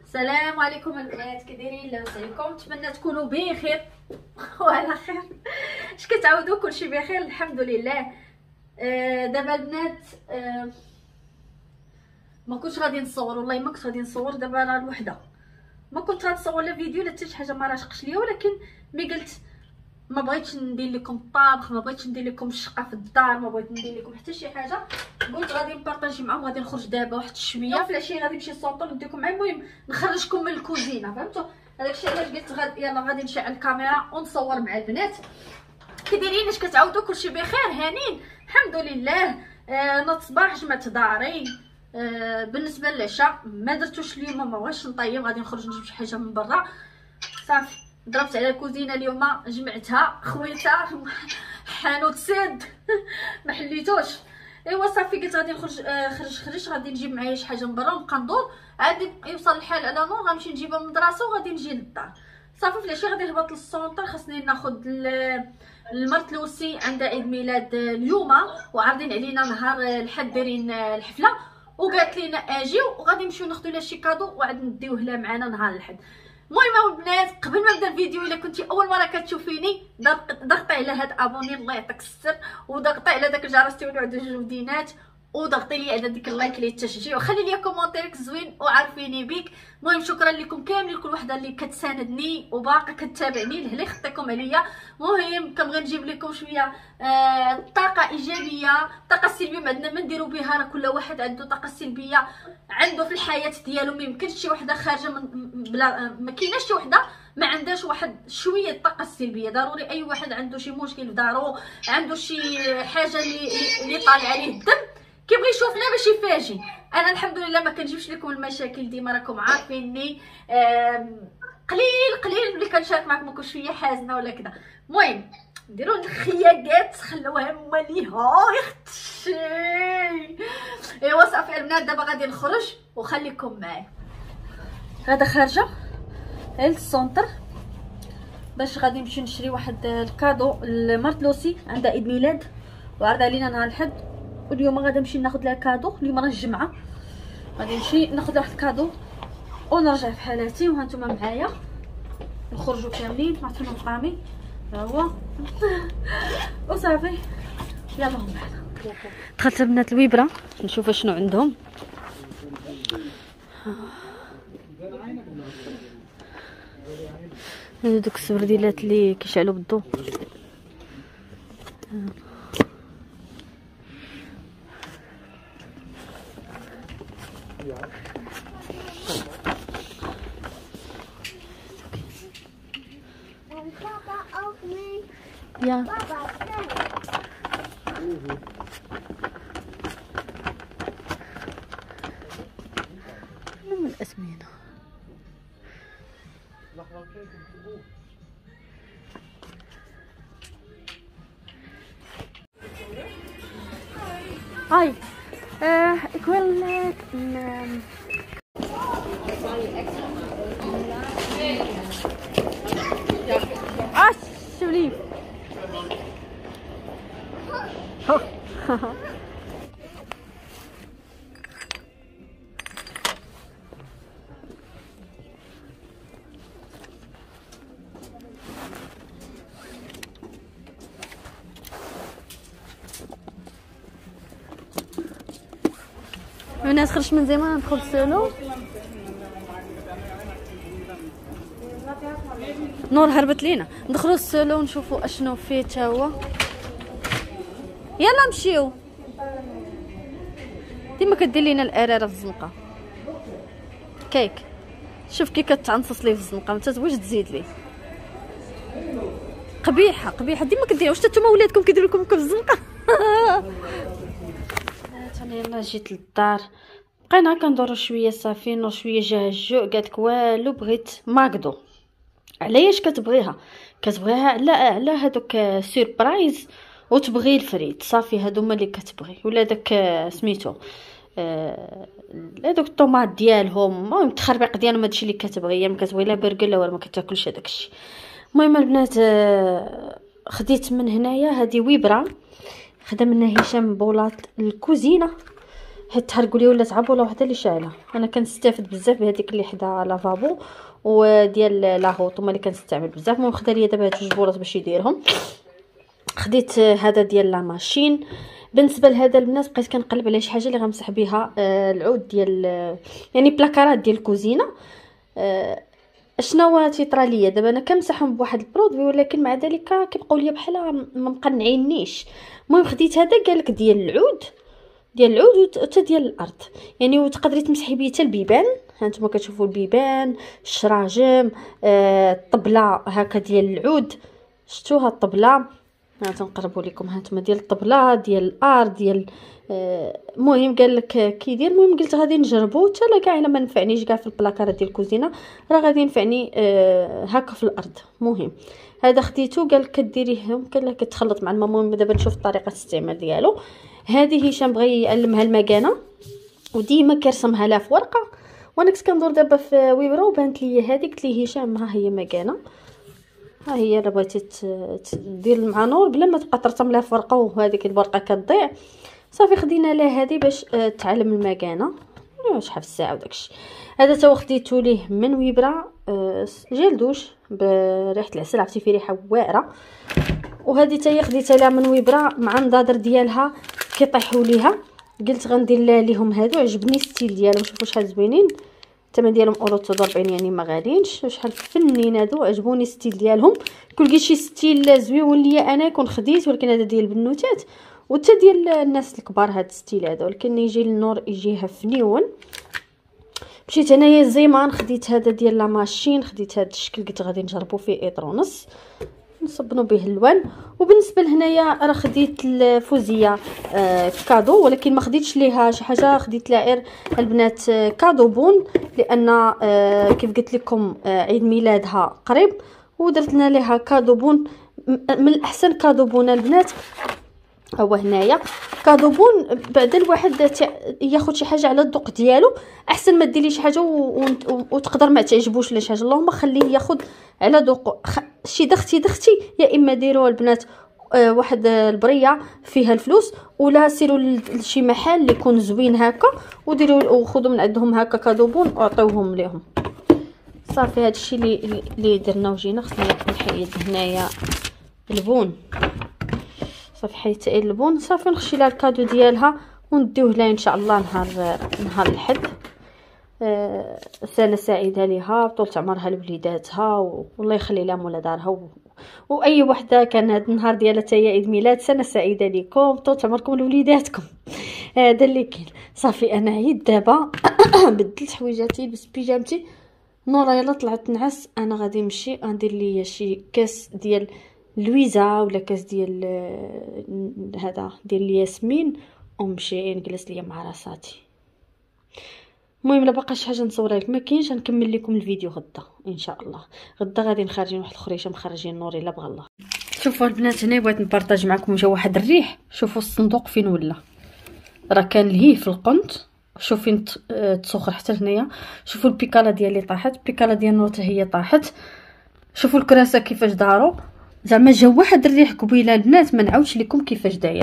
السلام عليكم البنات، كي دايرين؟ لاباس عليكم؟ نتمنى تكونوا بخير وعلى خير. اش كتعاودوا؟ كلشي بخير الحمد لله. دابا البنات ما كنتش غادي نصور، والله ما كنت غادي نصور. دابا انا الوحده ما كنت غنصور لا فيديو لا حتى شي حاجه، ما راشقش ليا، ولكن مي قلت ما بغيتش ندير لكم الطبخ، ما بغيتش ندير لكم الشقه في الدار، ما بغيت ندير لكم حتى شي حاجه. قلت غادي نبارطاجي معكم، غادي نخرج دابا واحد شويه في العشيه، غادي نمشي للسونطور نديكم معايا، المهم نخرجكم من الكوزينه، فهمتوا؟ هذاك الشيء علاش قلت يلا غادي نشعل الكاميرا ونصور مع البنات. كي دايرين؟ اش كتعاودوا؟ كلشي بخير هانين الحمد لله. نوض صباح جمعت داري. بالنسبه للعشاء ما درتوش اليوم، ما بغيتش نطيب، غادي نخرج نجيب شي حاجه من برا صافي. ضربت على الكوزينه اليوم، جمعتها خويتها حانوت سد ما حليتوش. ايوا صافي قلت غادي نخرج. خرج غادي نجيب معايا شي حاجه من برا ونبقى ندور، عاد يوصل الحال على نور غنمشي نجيبها من المدرسه وغادي نجي للدار صافي. في العشيه غادي نهبط للسونطر، خاصني ناخذ المرت لوسي عندها عيد ميلاد اليوم، وعارضين علينا نهار الحد دايرين الحفله، وقالت لينا اجيو وغادي نمشيو ناخذوا لها شي كادو وعاد نديوه لها معنا نهار الحد. المهم البنات، قبل ما نبدا الفيديو، الا كنتي اول مره كتشوفيني ضغطي على هاد ابوني الله يعطيك السر، وضغطي على داك الجرس تيوليو عند الجودينات، وضغطي لي على ديك اللايك لي التشجيع، وخلي لي كومونتيرك زوين وعارفيني بيك. المهم شكرا لكم كاملين، كل وحده اللي كتساندني وباقا كتابعني لهلا خطيكم عليا. المهم كنبغي نجيب لكم شويه طاقه ايجابيه، طاقه سلبيه ما عندنا ما نديرو بها، راه كل واحد عنده طاقه سلبيه عنده في الحياه ديالو. ما يمكنش شي وحده خارجه من بلا، ما كايناش شي وحده ما عندهاش واحد شويه الطاقه السلبيه. ضروري اي واحد عنده شي مشكل في دارو، عنده شي حاجه اللي طالع عليه الدم، كيبغي يشوفنا باش يفاجئ. انا الحمد لله ما كنجيبش لكم المشاكل ديما، راكم عارفيني. قليل ملي كنشارك معكم نكون شويه حازنه ولا كذا. المهم نديروا الخياقات خلوها ماليها اختي. ايوا صافي البنات، دابا غادي نخرج وخليكم معايا. هذا خارجه للسونتر باش غادي نمشي نشري واحد الكادو لمرت لوسي، عندها عيد ميلاد وعرض علينا نهار الحد، واليوم غادي نمشي ناخذ لها كادو. اليوم راه الجمعه، غادي نمشي ناخذ واحد الكادو ونرجع في حالاتي، وهانتوما معايا نخرجوا كاملين مع تما طامي ها هو وصافي. يلا هم معنا. دخلت البنات الويبره نشوف شنو عندهم. دوك السبرديلات اللي كيشعلوا بالضوء. Ja. من الأسمنة. هاي ik wil alsjeblieft. الناس خرجت من زمان ندخل السالون. نور هربت لينا. ندخلوا السالون نشوفوا اشنو فيه تا هو. يلا نمشيو. ديما كدير لينا الاراره في الزنقه كيك. شوف كي كتعنصص ليه في الزنقه، ما تزويش تزيد ليه. قبيحه ديما كديروا. واش نتوما ولادكم كيديروا لكم في الزنقه؟ انا يلا جيت للدار، بقينا كندورو شويه صافي. نور شويه جا الجوع، قالت والو بغيت ماكدو. علاش كتبغيها على هذوك سوربرايز، وتبغي الفريت صافي. هادو هما اللي كتبغي، ولا داك سميتو هذوك الطوماط ديالهم، المهم التخربيق ديالهم، هادشي اللي كتبغي. ما كتبغي لا برجر لا والو، ما كتاكلش هذاك الشيء. المهم البنات خديت من هنايا هذه ويبره خدا منها هشام بولات الكوزينه. حيت تحرقوا لي ولات عبوله وحده اللي شاعله. انا كنستافد بزاف بهذيك اللي حدا لافابو وديال لاهوط هما اللي كنستعمل بزاف. المهم خدا لي دابا هاد جوج بولات باش يديرهم. خديت هذا ديال لا ماشين. بالنسبه لهذا البنات بقيت كنقلب على شي حاجه اللي غنمسح بها العود ديال يعني بلاكارات ديال الكوزينه. شنو تيطرى ليا دابا انا كنمسحهم بواحد البرودوي ولكن مع ذلك كيبقاو ليا بحال ما مقنعينيش. المهم خديت هذا قالك ديال العود وحتى ديال الارض يعني، وتقدري تمسحي بيه حتى البيبان. هانتوما كتشوفوا البيبان، الشراجم، الطبله هكا ديال العود. شفتوها الطبله؟ ها تنقربوا لكم. هانتوما ديال الطبله ديال الارض ديال المهم قال لك كيدير. المهم قلت غادي نجربو حتى لا كاع الا ما نفعنيش كاع في البلاكارات ديال الكوزينه راه غادي ينفعني هكا في الارض. المهم هذا خديته قال لك كديريه قال لك كتخلط مع الماء. المهم دابا نشوف طريقه الاستعمال ديالو. هذه هشام بغى يعلمها المكانه وديما كيرسمها لها في ورقه، وانا كنت كندور دابا في ويبرا وبانت لي هذه. قلت ليه هشام ها هي مكانه، ها هي الا بغيتي دير مع نور بلا ما تبقى ترسم لها في ورقه وهذيك الورقه كتضيع. صافي خدينا لها هذه باش تعلم المكانه. شحال في الساعه وداكشي. هذا تا خديته ليه من ويبرا جيل دوش بريحه العسل، عرفتي فيه ريحه واعره. وهذه تا هي خديتها لها من ويبرا مع النضادر ديالها كيطيحوا ليها. قلت غندير لهم هادو، عجبني الستيل ديالهم. شوفوا شحال زوينين، الثمن ديالهم اورو 49 يعني ما غاليينش. شحال فنين هادو، عجبوني الستيل ديالهم. كل لقيت شي ستيل زويون ليا انا كون خديت، ولكن هذا ديال البنوتات وحتى ديال الناس الكبار هاد الستيل هذا، ولكن يجي للنور يجيها فنيون. مشيت انايا الزيمان خديت هذا ديال لا ماشين، خديت هذا الشكل قلت غادي نجربو فيه اطرونس نصبنوا به اللوان. وبالنسبه لهنايا راه خديت الفوزيه كادو، ولكن ما خديتش ليها شي حاجه، خديت لها غير البنات كادو بون، لان كيف قلت لكم عيد ميلادها قريب ودرت لنا ليها كادو بون. من الاحسن كادو بون البنات هو هنايا كادو بون. بعد الواحد ياخذ شي حاجه على الذوق ديالو احسن ما ديري شي حاجه وتقدر ما تعجبوش ولا شي حاجه. اللهم خليه ياخذ على ذوق شي دختي يا اما ديروا البنات واحد البريه فيها الفلوس، ولا سيروا لشي محل اللي يكون زوين هكا وديروا وخذوا من عندهم هكا كادو بون وعطيوهم ليهم. صافي هادشي اللي درنا وجينا. خصني نحيد هنايا البون. صافي حيت البون صافي نخشي لها الكادو ديالها ونديوه لها ان شاء الله نهار الحد. سنه سعيده ليها طول عمرها لوليداتها والله يخلي لها مولا دارها واي وحده كان هذا النهار ديالها حتى هي عيد ميلاد. سنه سعيده ليكم طول عمركم لوليداتكم. هذا اللي كاين. صافي انا عيد دابا بدلت حويجاتي لبست بيجامتي. نورا يلا طلعت نعس. انا غادي نمشي غندير ليا شي كاس ديال لويزا ولا كاس ديال هذا ديال الياسمين ونمشي نجلس ليا مع راساتي. المهم لا بقى شي حاجه نصورها لكم ما كاينش، نكمل لكم الفيديو غدا ان شاء الله. غدا غادي نخرجين واحد الخريشه مخرجين نوري الا بغى الله. شوفوا البنات هنا بغيت نبارطاج معكم جا واحد الريح. شوفوا الصندوق فين ولا، راه كان لهيه في القنت. شوف فين تسخر حتى هنايا. شوفوا البيكالا ديالي طاحت، البيكالا ديال نور حتى هي طاحت. شوفوا الكراسه كيفاش داروا. زعما جا واحد الريح قبيله البنات ما نعاودش لكم كيفاش داير.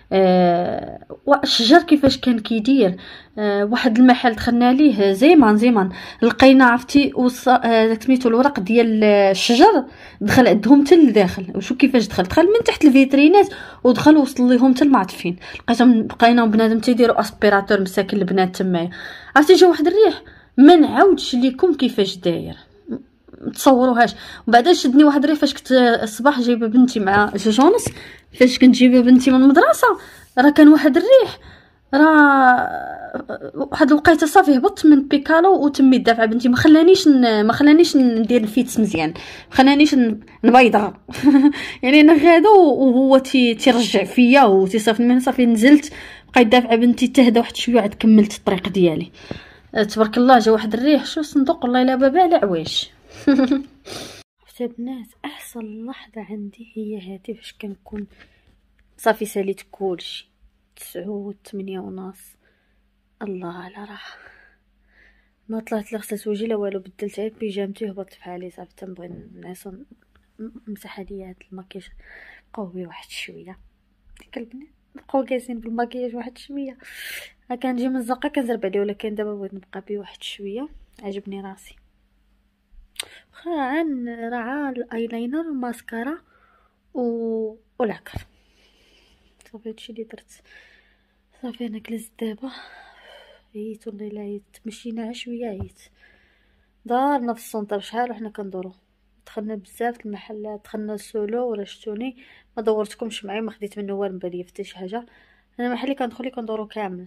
الشجر كيفاش كان كيدير. واحد المحل دخلنا ليه زيمان لقينا عرفتي سميتو الورق ديال الشجر دخل عندهم حتى لداخل. وشو كيفاش دخل من تحت الفيترينات ودخل وصل ليهم حتى المعطفين. لقيتهم بقينا بنادم تيديروا اسبيراتور مساكن البنات تمايا. عرفتي جا واحد الريح ما نعاودش لكم كيفاش داير تصوروهاش. وبعدا شدني واحد الريح فاش كنت الصباح جايبه بنتي مع جوجونس. فاش كنت جايبه بنتي من المدرسه راه كان واحد الريح، راه واحد الوقيته صافي هبطت من بيكالو وتميت دافعه بنتي. ما خلانيش ندير الفيتس مزيان، ما خلانيش نبيضر يعني انا غاده وهو تيرجع فيا وتيصيفط من صافي نزلت بقيت دافعه بنتي تهدى واحد شويه عاد كملت الطريق ديالي. تبارك الله جا واحد الريح. شو صندوق والله الا بابا على عوايش. عرفتي البنات احسن لحظه عندي هي هذه فاش كنكون صافي ساليت كلشي 9 8 ونص. الله على راحه. ما طلعت لا غسلت وجهي لا والو، بدلت غير بيجامتي وهبطت بحالي. صافي تنبغي نعس مسح عليا هاد المكياج بقاو بيه واحد شويه. ديك البنات بقاو جالسين بالمكياج واحد شويه. كنجي من الزنقه كنزرب عليه، ولكن دابا بغيت نبقى بيه واحد شويه، عجبني راسي. راه الايلاينر والماسكارا والعكر، صافي هادشي اللي درت. صافي انا جلست دابا، عييت والله الا عييت، مشينا شويه عييت، دارنا في السونطر شحال وحنا كندورو، دخلنا بزاف المحلات، دخلنا لسولو ولا شتوني، ما دورتكمش معايا، ما خديت منه والو بالي حتى شي حاجه. انا المحل اللي كندخل كندورو كامل،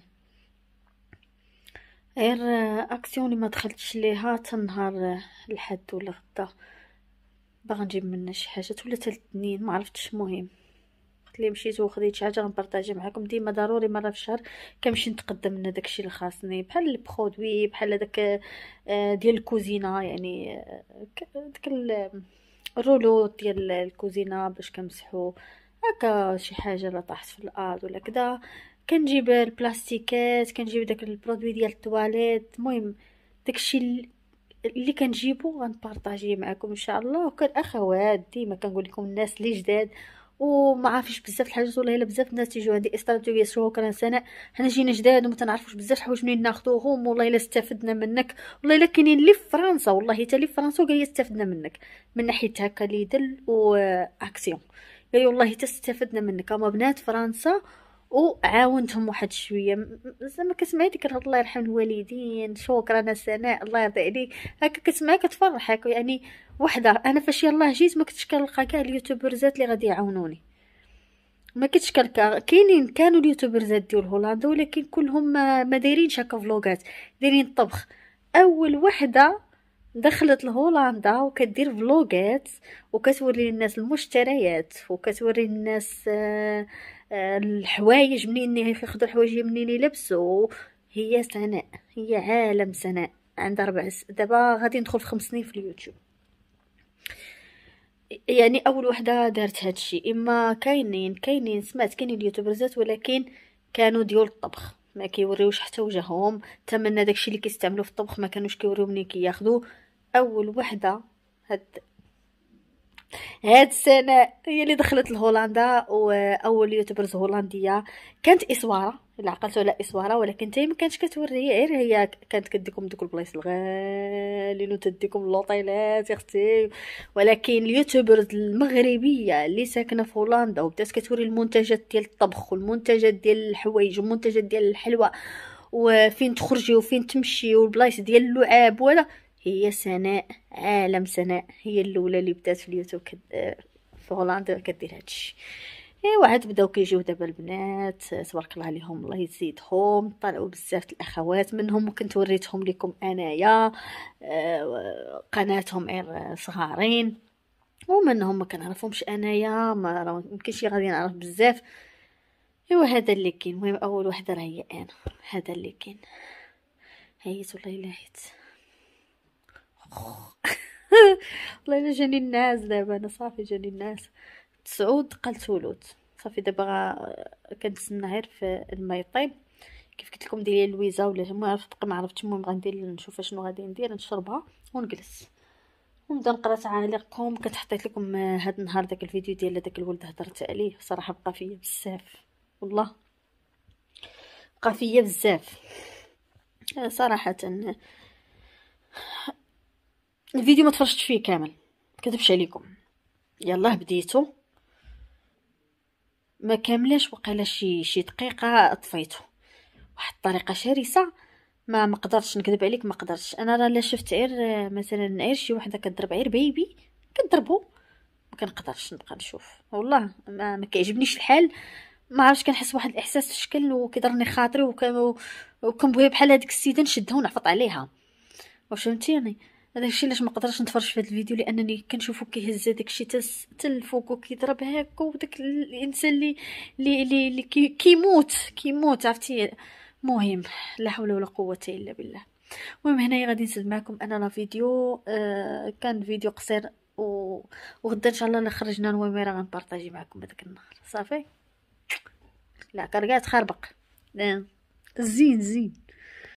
غير اكسيون اللي ما دخلتش ليها حتى نهار الحد ولا غدا، باغا نجيب منها شي حاجه ولا حتى الاثنين ما عرفتش. المهم قلت لي مشيت وخديت شي حاجه غنبارطاجي معكم، ديما ضروري مره في الشهر كنمشي نتقدم من داكشي اللي خاصني، بحال البرودوي، بحال داك ديال الكوزينه، يعني داك الرولو ديال الكوزينه باش كنمسحو هكا شي حاجه لا طاحت في الارض ولا كذا، كنجيب البلاستيكات، كنجيب داك البرودوي ديال التواليت. المهم داكشي اللي كنجيبو غنبارطاجيه معكم ان شاء الله. وكان اخوات ديما كنقول لكم الناس اللي جداد وما عارفيش بزاف الحاجات، والله الا بزاف الناس تيجيو عندي استراتيجيه شكرا سناء، حنا جينا جداد وما تنعرفوش بزاف الحوايج منين ناخذوهم، والله الا استفدنا منك، والله الا كاينين اللي في فرنسا، والله حتى اللي في فرنسا وقال لي استفدنا منك من ناحيه هكا ليدل واكسيون، قال لي والله حتى استفدنا منك، هما بنات فرنسا وعاونتهم واحد شويه. زعما كتسمعي ديك الله يرحم الوالدين، شكرا سناء الله يرضي عليك، هكا كتسمعي كتفرحك. يعني وحده انا فاش يلاه جيت ما كنتش كنلقى كاع اليوتيوبرزات اللي غادي يعاونوني، ما كنتش كنلقى. كاينين كانوا اليوتيوبرزات ديال هولندا، ولكن كلهم ما دايرينش هكا فلوغات، دايرين طبخ. اول وحده دخلت لهولندا وكدير فلوغات وكتوري الناس المشتريات وكتوري الناس الحوايج منين ياخذوا الحوايج منين يلبسوا، هي سناء، هي عالم سناء، عندها 4 دابا غادي ندخل في 5 سنين في اليوتيوب. يعني اول وحده دارت هادشي. اما كاينين سمعت كاينين اليوتيوبرزات ولكن كانوا ديال الطبخ، ما كيوريوش حتى وجههم، تمنى داكشي اللي كيستعملوا في الطبخ ما كانوش كيوريو منين كياخذوا. اول وحده هاد السنه هي اللي دخلت لهولندا، واول يوتيوبرز هولنديه كانت اسواره، الا عقلتوا على اسواره، ولكن تاي ما كانتش كتوري، غير هي كانت كديكم دوك البلايص الغاليين وتديكم اللوطيلات يا اختي. ولكن اليوتيوبرز المغربيه اللي ساكنه في هولندا وبدات كتوري المنتجات ديال الطبخ والمنتجات ديال الحوايج والمنتجات ديال الحلوى وفين تخرجي وفين تمشي والبلايص ديال اللعاب، ولا هي سناء، عالم سناء، هي الاولى اللي بدات في اليوتيوب في هولندا كدير هادشي. ايوا عاد بداو كيجيو دابا البنات تبارك الله عليهم، الله يزيدهم، طلعوا بزاف الاخوات منهم كنت وريتهم لكم انايا قناتهم غير صغارين، ومنهم ما كنعرفهمش انايا، ما يمكنش غادي نعرف بزاف. ايوا هذا اللي كاين. المهم اول وحده راه هي انا، هذا اللي كاين. عييت والله الا عييت والله الا جاني الناس دابا، انا صافي جاني الناس 9 ولود، صافي دابا كنتسنى غير في الماء يطيب كيف قلت لكم ديالي لويزا ولا ما عرفت بقى ما عرفتش. المهم غندير نشوف شنو غادي ندير، نشربها ونجلس ونبدا نقرا تعاليقكم. كنت حطيت لكم هذا النهار داك الفيديو ديال داك الولد هضرت عليه، صراحه بقى فيا بزاف، والله بقى فيا بزاف صراحه. الفيديو ما تفرجتش فيه كامل كذبش عليكم، يلاه بديتو ما كاملاش، وقيلا شي دقيقه طفيته واحد الطريقه شرسه، ما قدرتش نكذب عليك، ما قدرتش. انا راه لا شفت غير مثلا غير شي وحده كضرب غير بيبي كضربو ما كنقدرش نبقى نشوف، والله ما كيعجبنيش الحال، ما عرفتش كنحس واحد الاحساس في الشكل وكيضرني خاطري وكنبغي بحال هذيك السيده نشدها ونعفط عليها، واش فهمتيني؟ هذا الشيء علاش ما قدرتش نتفرج في هذا الفيديو، لانني كنشوفو كيهز داك الشيء حتى الفوق وكيضرب هكا، وداك الانسان اللي كيموت عرفتي. المهم لا حول ولا قوه الا بالله. المهم هنايا غادي نسد معكم انا لا فيديو كان فيديو قصير وغدا ان شاء الله الا خرجنا نواميره غنبارطاجي معكم هذاك النهار صافي. لا كرقات خربق زين زين.